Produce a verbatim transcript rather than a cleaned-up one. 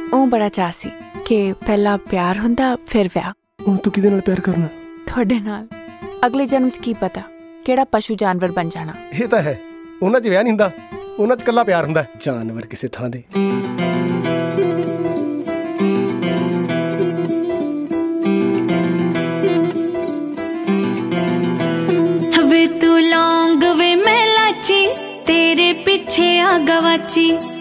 ਉਹ ਬੜਾ ਚਾਅ ਸੀ ਕਿ ਪਹਿਲਾਂ ਪਿਆਰ ਹੁੰਦਾ ਫਿਰ ਵਿਆਹ। ਹੁਣ ਤੂੰ ਕਿਹਦੇ ਨਾਲ ਪਿਆਰ ਕਰਨਾ? ਤੁਹਾਡੇ ਨਾਲ। ਅਗਲੇ ਜਨਮ 'ਚ ਕੀ ਪਤਾ ਕਿਹੜਾ ਪਸ਼ੂ ਜਾਨਵਰ ਬਣ ਜਾਣਾ। ਇਹ ਤਾਂ ਹੈ, ਉਹਨਾਂ 'ਚ ਵਿਆਹ ਨਹੀਂ ਹੁੰਦਾ, ਉਹਨਾਂ 'ਚ ਇਕੱਲਾ ਪਿਆਰ ਹੁੰਦਾ। ਜਾਨਵਰ ਕਿਸੇ ਥਾਂ ਦੇ। वे तू लौंग वे मैं लाची, तेरे पीछे आ गवाची।